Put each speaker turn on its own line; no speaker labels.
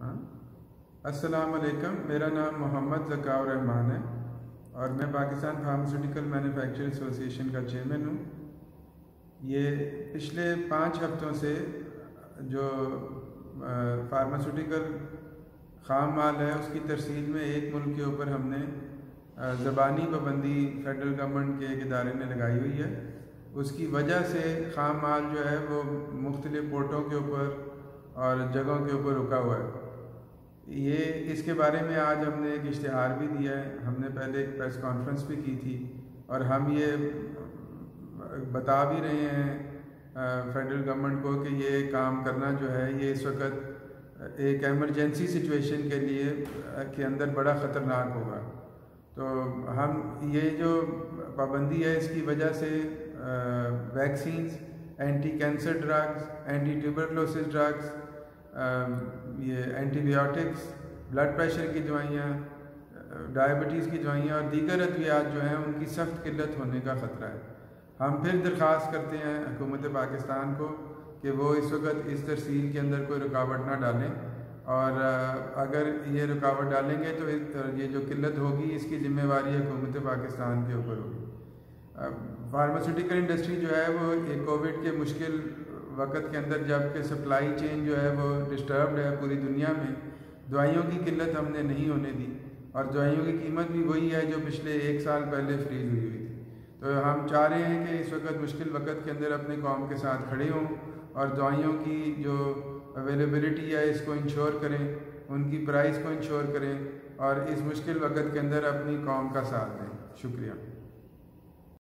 हाँ, अस्सलाम वालेकुम। मेरा नाम मोहम्मद ज़काउर रहमान है और मैं पाकिस्तान फार्मास्यूटिकल मैन्युफैक्चरर एसोसिएशन का चेयरमैन हूँ। ये पिछले 5 हफ्तों से जो फार्मास्यूटिकल ख़ाम माल है उसकी तरसील में एक मुल्क के ऊपर हमने ज़बानी पाबंदी फेडरल गवर्नमेंट के एक इदारे ने लगाई हुई है। उसकी वजह से ख़ाम माल जो है वो मुख्तलिफ़ पोर्टों के ऊपर और जगहों के ऊपर रुका हुआ है। ये इसके बारे में आज हमने एक इश्तिहार भी दिया है। हमने पहले एक प्रेस कॉन्फ्रेंस भी की थी और हम ये बता भी रहे हैं फेडरल गवर्नमेंट को कि ये काम करना जो है ये इस वक्त एक एमरजेंसी सिचुएशन के लिए के अंदर बड़ा ख़तरनाक होगा। तो हम ये जो पाबंदी है इसकी वजह से vaccines, anti cancer drugs, anti tuberculosis drugs, ये एंटीबायोटिक्स, ब्लड प्रेशर की दवाइयाँ, डायबिटीज़ की दवाइयाँ और दीगर अद्वियात जो हैं उनकी सख्त किल्लत होने का ख़तरा है। हम फिर दरख्वास्त करते हैं हुकूमत पाकिस्तान को कि वो इस वक्त इस तरसील के अंदर कोई रुकावट ना डालें और अगर ये रुकावट डालेंगे तो ये जो किल्लत होगी इसकी ज़िम्मेवारी हुकूमत पाकिस्तान के ऊपर होगी। फार्मास्यूटिकल इंडस्ट्री जो है वो कोविड के मुश्किल वक़्त के अंदर जबकि सप्लाई चेन जो है वो डिस्टर्ब्ड है पूरी दुनिया में, दवाइयों की किल्लत हमने नहीं होने दी और दवाइयों की कीमत भी वही है जो पिछले 1 साल पहले फ्रीज़ हुई थी। तो हम चाह रहे हैं कि इस वक्त मुश्किल वक़्त के अंदर अपने कौम के साथ खड़े हों और दवाइयों की जो अवेलेबिलिटी है इसको इंश्योर करें, उनकी प्राइस को इंश्योर करें और इस मुश्किल वक़्त के अंदर अपनी कौम का साथ दें। शुक्रिया।